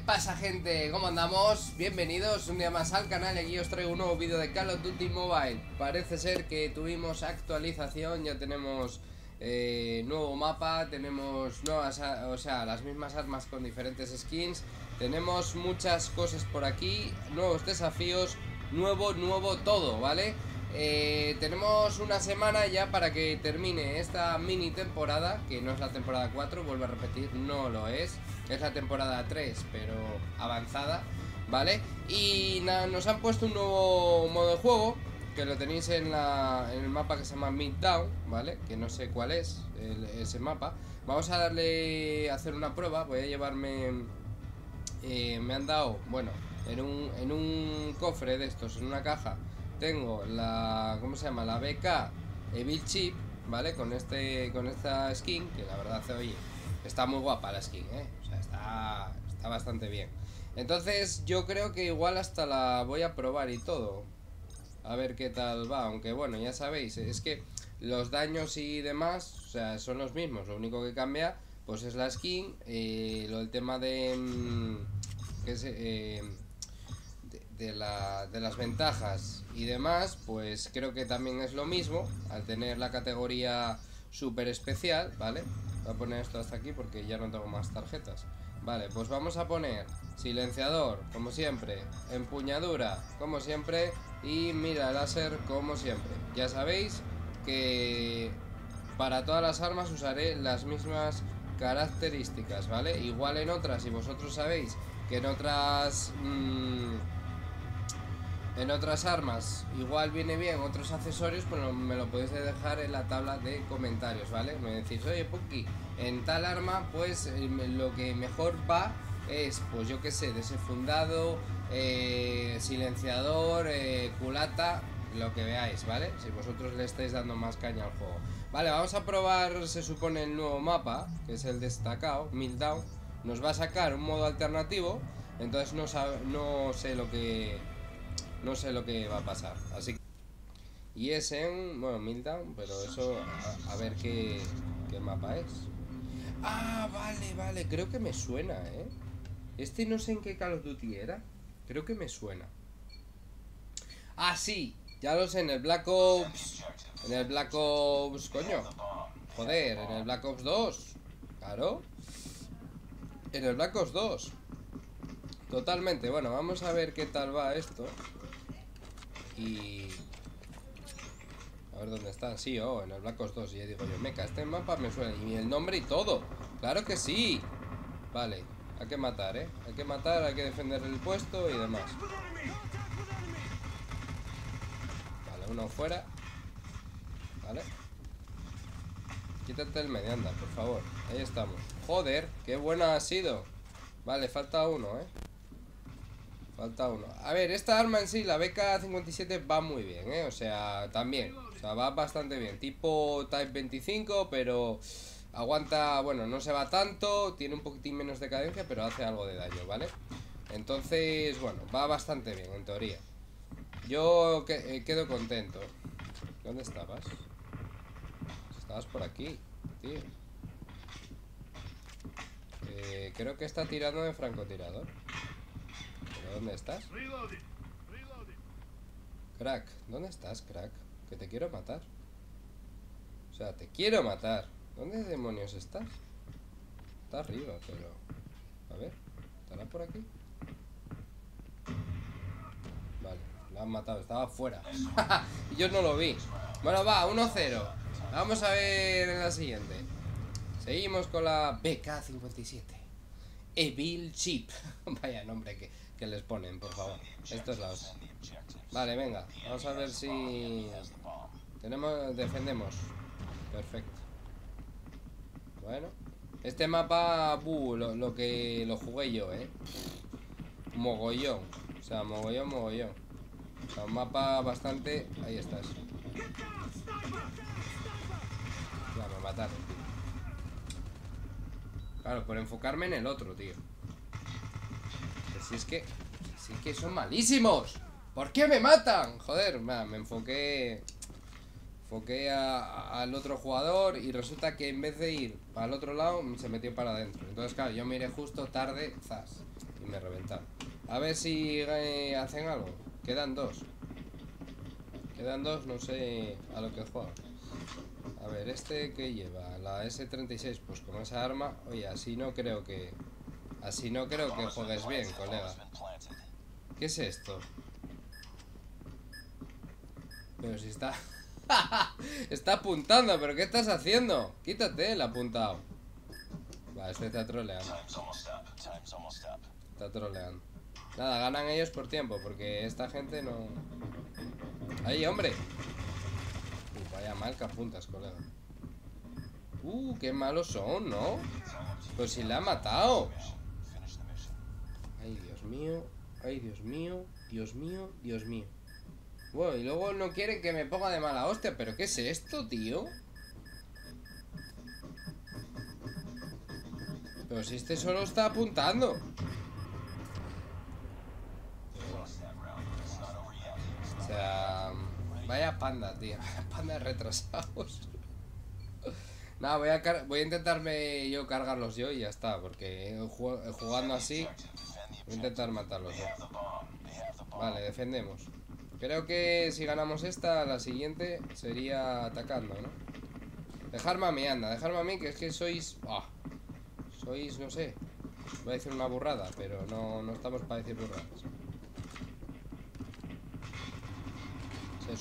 pasa, gente? ¿Cómo andamos? Bienvenidos un día más al canal y aquí os traigo un nuevo vídeo de Call of Duty Mobile. Parece ser que tuvimos actualización, ya tenemos nuevo mapa, tenemos nuevas, o sea, las mismas armas con diferentes skins. Tenemos muchas cosas por aquí, nuevos desafíos, nuevo todo, ¿vale? Tenemos una semana ya para que termine esta mini temporada, que no es la temporada 4, vuelvo a repetir, no lo es la temporada 3, pero avanzada, ¿vale? Y nada, nos han puesto un nuevo modo de juego, que lo tenéis en el mapa que se llama Midtown, ¿vale? Que no sé cuál es ese mapa. Vamos a darle a hacer una prueba, voy a llevarme... me han dado, bueno, en un cofre de estos, en una caja, tengo la, ¿cómo se llama? La BK Evil Chip, ¿vale? Con esta skin, que la verdad, oye, está muy guapa la skin, o sea, está bastante bien. Entonces yo creo que igual hasta la voy a probar y todo, a ver qué tal va. Aunque bueno, ya sabéis, es que los daños y demás, o sea, son los mismos. Lo único que cambia, pues es la skin, el tema de... que es... de las ventajas y demás, pues creo que también es lo mismo, al tener la categoría super especial, ¿vale? Voy a poner esto hasta aquí porque ya no tengo más tarjetas. Vale, pues vamos a poner silenciador, como siempre, empuñadura, como siempre, y mira láser, como siempre. Ya sabéis que para todas las armas usaré las mismas características, ¿vale? Igual en otras, si vosotros sabéis que en otras... en otras armas igual viene bien otros accesorios, pues me lo podéis dejar en la tabla de comentarios, ¿vale? Me decís, oye Puki, en tal arma pues lo que mejor va es, pues yo que sé, desenfundado, silenciador, culata, lo que veáis, ¿vale? Si vosotros le estáis dando más caña al juego. Vale, vamos a probar, se supone, el nuevo mapa, que es el destacado, Midtown. Nos va a sacar un modo alternativo, entonces no sé lo que va a pasar, así que... Y es en... bueno, Midtown, pero eso... a ver qué mapa es. Ah, vale, creo que me suena, Este no sé en qué Call of Duty era. Creo que me suena. Ah, sí, ya lo sé, en el Black Ops... en el Black Ops... coño. Joder, en el Black Ops 2. Claro. En el Black Ops 2. Totalmente, bueno, vamos a ver qué tal va esto. Y... a ver dónde está, sí, en el Black Ops 2. Y ya digo yo, meca, este mapa me suena. Y el nombre y todo, claro que sí. Vale, hay que matar, hay que matar, hay que defender el puesto y demás. Vale, uno fuera. Vale. Quítate el medio, anda, por favor. Ahí estamos. Joder, qué buena ha sido. Vale, falta uno, falta uno. A ver, esta arma en sí, la BK57, va muy bien, o sea, también. O sea, va bastante bien. Tipo Type 25, pero aguanta, bueno, no se va tanto. Tiene un poquitín menos de cadencia, pero hace algo de daño, ¿vale? Entonces, bueno, va bastante bien, en teoría. Yo quedo contento. ¿Dónde estabas? Estabas por aquí, tío. Creo que está tirando de francotirador. ¿Pero dónde estás? Crack, ¿dónde estás, crack? Que te quiero matar. O sea, te quiero matar. ¿Dónde demonios estás? Está arriba, pero... a ver, ¿estará por aquí? Vale, lo han matado, estaba fuera. Y yo no lo vi. Bueno, va, 1-0. Vamos a ver en la siguiente. Seguimos con la BK57 Evil Chip. Vaya nombre que les ponen, por favor. Esto es la otra. Vale, venga, vamos a ver si... defendemos. Perfecto. Bueno, este mapa, lo que lo jugué yo, mogollón. O sea, mogollón. O sea, un mapa bastante... ahí estás. Ya, me mataron, tío. Claro, por enfocarme en el otro, tío. Pero si es que son malísimos. ¿Por qué me matan? Joder, me enfoqué foqué al otro jugador y resulta que en vez de ir para el otro lado se metió para adentro. Entonces claro, yo miré justo tarde, zas, y me reventaron. A ver si hacen algo. Quedan dos. Quedan dos, no sé a lo que juegan. A ver, este que lleva la S36, pues con esa arma, oye, así no creo que juegues bien, colega. ¿Qué es esto? Pero si está... Está apuntando, pero ¿qué estás haciendo? Quítate el apuntado. Va, este está troleando. Está troleando. Nada, ganan ellos por tiempo, porque esta gente no... ¡Ahí, hombre! Vaya mal que apuntas, colega. Qué malos son, ¿no? Pues si le ha matado. Ay, Dios mío. Ay, Dios mío. Dios mío, Dios mío. Bueno, y luego no quieren que me ponga de mala hostia. ¿Pero qué es esto, tío? Pero si este solo está apuntando. O sea... Vaya panda, tío. Vaya panda retrasados. Nada, voy a intentarme yo cargarlos yo y ya está. Porque jugando así voy a intentar matarlos yo. Vale, defendemos. Creo que si ganamos esta, la siguiente sería atacando, ¿no? Dejarme a mí, anda, dejarme a mí, que es que sois... sois, no sé. Voy a decir una burrada, pero no estamos para decir burradas. Se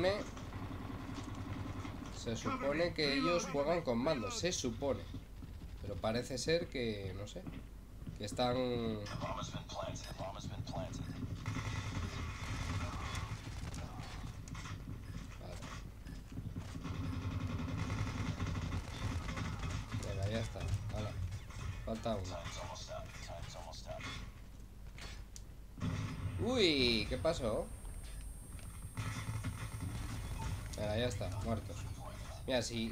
supone que ellos juegan con mando. Se supone. Pero parece ser que, no sé, que están... Venga, ya está. Hala. Falta uno. Uy, ¿qué pasó? Venga, ya está, muertos. Mira, sí.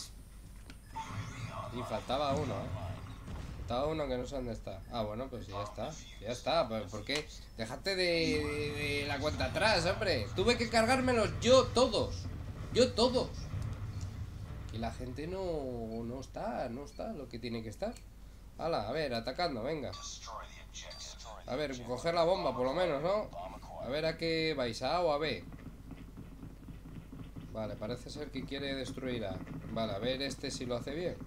Y faltaba uno, Faltaba uno que no sé dónde está. Ah, bueno, pues ya está. Ya está, ¿por qué? Déjate de la cuenta atrás, hombre. Tuve que cargármelos yo todos. Yo todos. Y la gente no está lo que tiene que estar. Hala, a ver, atacando, venga. A ver, coger la bomba por lo menos, ¿no? A ver a qué vais, a o a B. Vale, parece ser que quiere destruir A. Vale, a ver este si lo hace bien.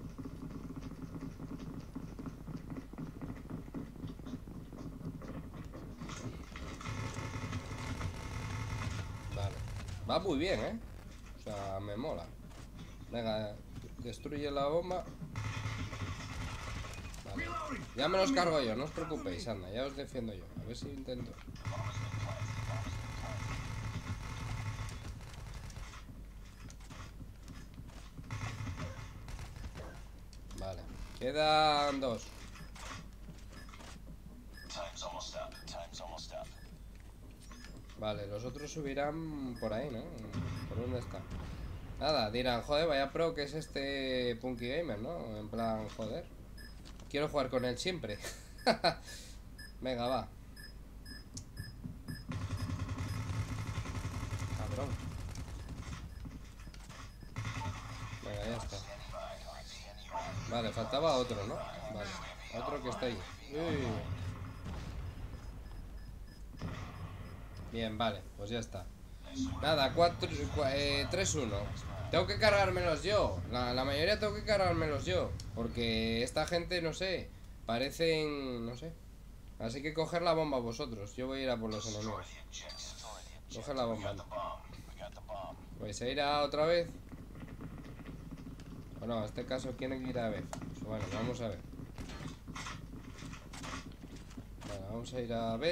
Vale. Va muy bien, ¿eh? O sea, me mola. Venga, destruye la bomba. Vale. Ya me los cargo yo, no os preocupéis, anda, ya os defiendo yo. A ver si intento. Vale, quedan dos. Vale, los otros subirán por ahí, ¿no? ¿Por dónde está? Nada, dirán, joder, vaya pro que es este Punky Gamer, ¿no? En plan, joder. Quiero jugar con él siempre. Venga, va. Cabrón. Venga, ya está. Vale, faltaba otro, ¿no? Vale, otro que está ahí. Uy. Bien, vale, pues ya está. Nada, 3-1. Tengo que cargármelos yo. La mayoría tengo que cargármelos yo. Porque esta gente, no sé, parecen... no sé. Así que coger la bomba vosotros. Yo voy a ir a por los enemigos. Coger la bomba. ¿Vais a ir a otra vez? O no, en este caso quieren ir a ver. Bueno, vamos a ver. Vale, vamos a ir a B.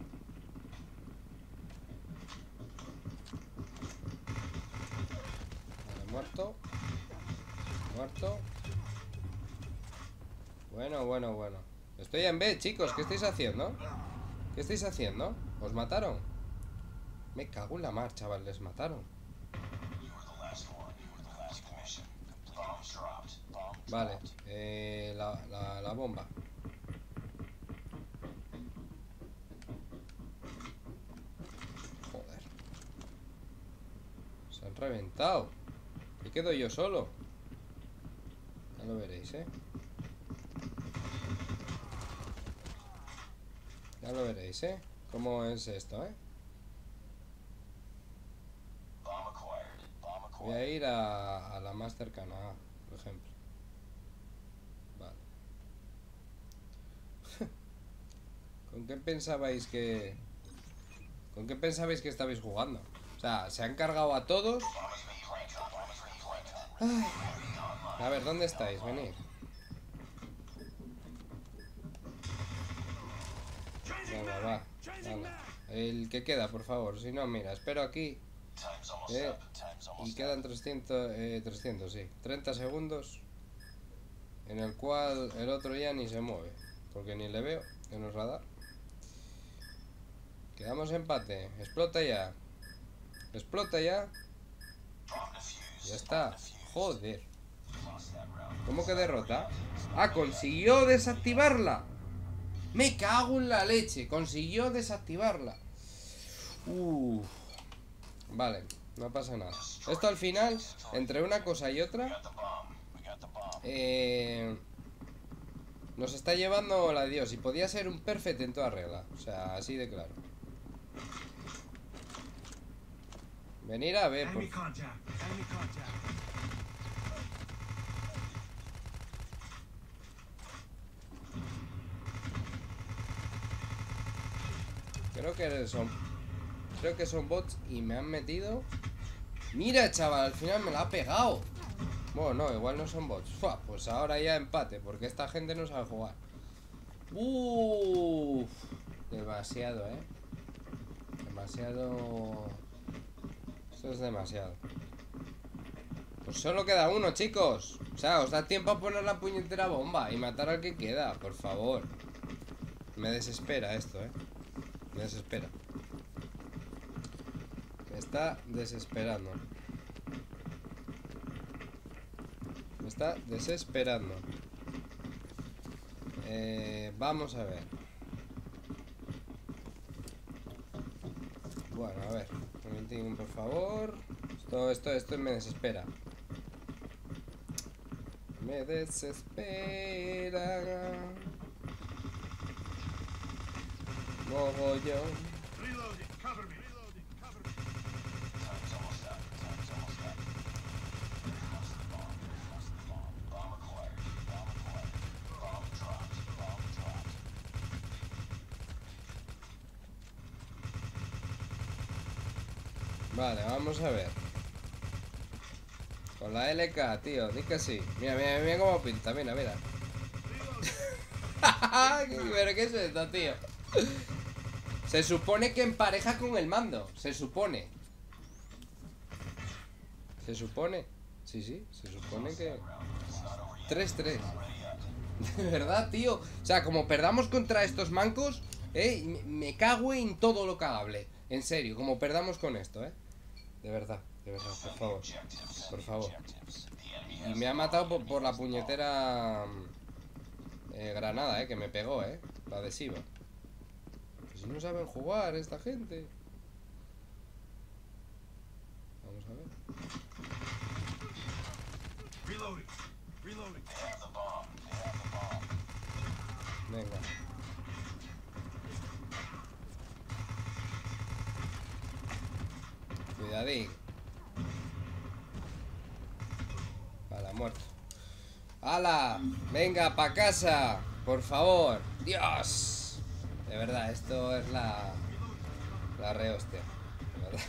Vale, muerto. Muerto. Bueno. Estoy en B, chicos. ¿Qué estáis haciendo? ¿Qué estáis haciendo? ¿Os mataron? Me cago en la mar, chaval. Les mataron. Vale. La bomba. Joder. Se han reventado. quedo yo solo. Ya lo veréis, ¿eh? Ya lo veréis, ¿eh? ¿Cómo es esto, eh? Voy a ir a la más cercana, por ejemplo. Vale. ¿Con qué pensabais que... ¿Con qué pensabais que estabais jugando? O sea, se han cargado a todos. Ay. A ver, ¿dónde estáis? Venid. Venga, va. Vale. El que queda, por favor. Si no, mira, espero aquí. Y quedan 300, sí. 30 segundos. En el cual el otro ya ni se mueve. Porque ni le veo en el radar. Quedamos empate. Explota ya. Explota ya. Ya está. Joder. ¿Cómo que derrota? Ah, consiguió desactivarla. Me cago en la leche. Consiguió desactivarla. Vale, no pasa nada. Esto al final, entre una cosa y otra, nos está llevando la de Dios. Y podía ser un perfect en toda regla. O sea, así de claro. Venir a ver, por... Creo que son bots y me han metido. Mira, chaval, al final me la ha pegado. Bueno, no, igual no son bots. Fua, pues ahora ya empate, porque esta gente no sabe jugar. Demasiado, demasiado. Esto es demasiado. Pues solo queda uno, chicos. O sea, os da tiempo a poner la puñetera bomba y matar al que queda, por favor. Me desespera esto, me desespera. Me está desesperando. Me está desesperando. Vamos a ver. Bueno, a ver. Un momentín, por favor. Esto me desespera. Me desespera. Mogollón. Vale, vamos a ver. Con la LK, tío, di que sí. Mira, mira, mira cómo pinta, mira, mira. ¿Pero qué es esto, tío? Se supone que empareja con el mando. Se supone. Se supone. Sí, se supone que... 3-3. De verdad, tío. O sea, como perdamos contra estos mancos, me cago en todo lo cagable. En serio, como perdamos con esto, de verdad, por favor. Por favor. Y me ha matado por la puñetera granada, que me pegó, la adhesiva. Pues si no saben jugar esta gente. Vamos a ver. Venga. Cuidadín. Vale, muerto. ¡Hala! ¡Venga, pa' casa! Por favor. ¡Dios! De verdad, esto es la rehostia. De verdad.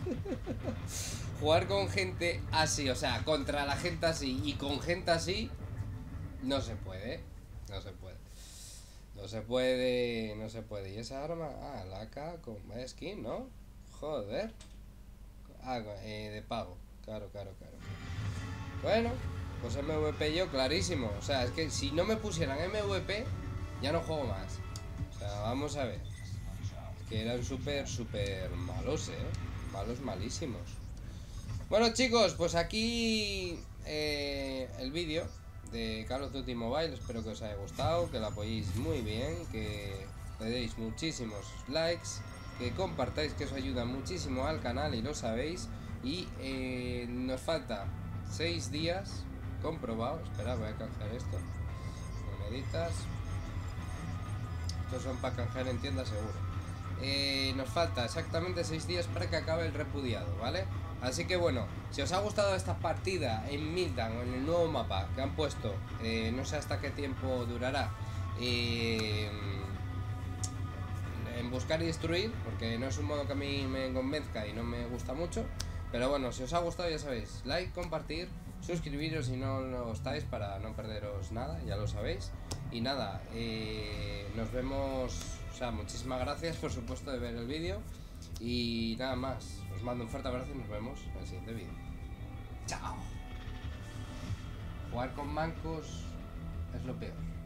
Jugar con gente así, o sea, contra la gente así y con gente así, no se puede. No se puede. No se puede, no se puede. ¿Y esa arma? Ah, la AK con skin, ¿no? Joder. Ah, de pago. Claro. Bueno, pues MVP yo clarísimo. O sea, es que si no me pusieran MVP, ya no juego más. O sea, vamos a ver. Es que eran súper malos, malos malísimos. Bueno, chicos, pues aquí el vídeo de Call of Duty Mobile. Espero que os haya gustado, que lo apoyéis muy bien, que le deis muchísimos likes, que compartáis, que eso ayuda muchísimo al canal y lo sabéis. Y nos falta 6 días comprobado. Espera, voy a canjear esto. Moneditas. Estos son para canjear en tienda seguro. Nos falta exactamente 6 días para que acabe el repudiado, ¿vale? Así que bueno, si os ha gustado esta partida en Mildan o en el nuevo mapa que han puesto, no sé hasta qué tiempo durará, en buscar y destruir, porque no es un modo que a mí me convenzca y no me gusta mucho. Pero bueno, si os ha gustado ya sabéis, like, compartir, suscribiros si no lo estáis para no perderos nada, ya lo sabéis. Y nada, nos vemos, o sea, muchísimas gracias por supuesto de ver el vídeo. Y nada más, os mando un fuerte abrazo y nos vemos en el siguiente vídeo. Chao. Jugar con mancos es lo peor.